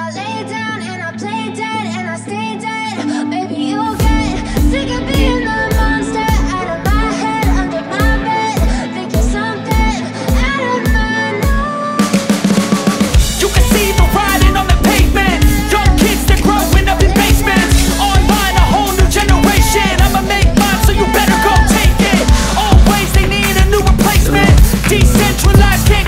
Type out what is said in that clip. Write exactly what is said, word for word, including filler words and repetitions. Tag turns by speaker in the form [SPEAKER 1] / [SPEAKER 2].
[SPEAKER 1] I lay down and I play dead and I stay dead, maybe you'll get sick of being the monster out of my head, under my bed, thinking something out of my nose.
[SPEAKER 2] You can see the writing on the pavement. Young kids, they're growing up in basements. Online, a whole new generation. I'ma make mine, so you better go take it. Always, they need a new replacement. Decentralized.